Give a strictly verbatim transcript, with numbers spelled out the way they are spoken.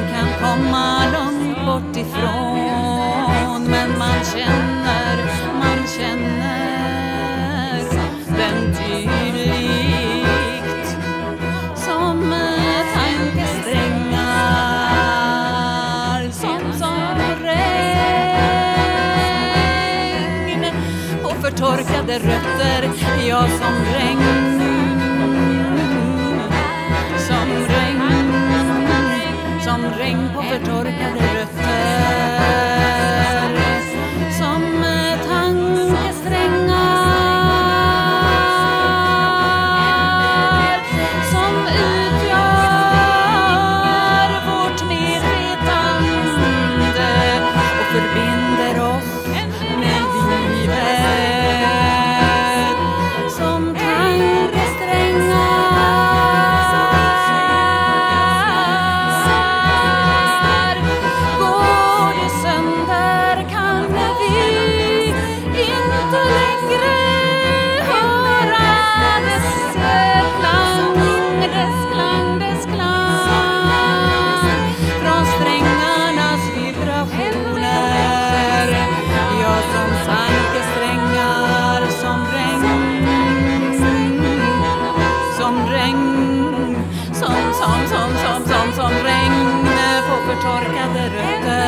kan komma långt bort ifrån, men man känner, man känner den tydligt som tankesträngar, som som regn på förtorkade rötter, ja som regn, som regn, som regn på förtorkade rötter, som tankesträngar, som utgör vårt medvetande och förbinder oss med livet, som tankesträngar. Går det sönder kan vi inte längre höra dess klang, dess klang, dess klang från strängarnas vibrationer, ja som tankesträngar, som regn, som regn, som, som, som, som, som, som regn på förtorkade rötter.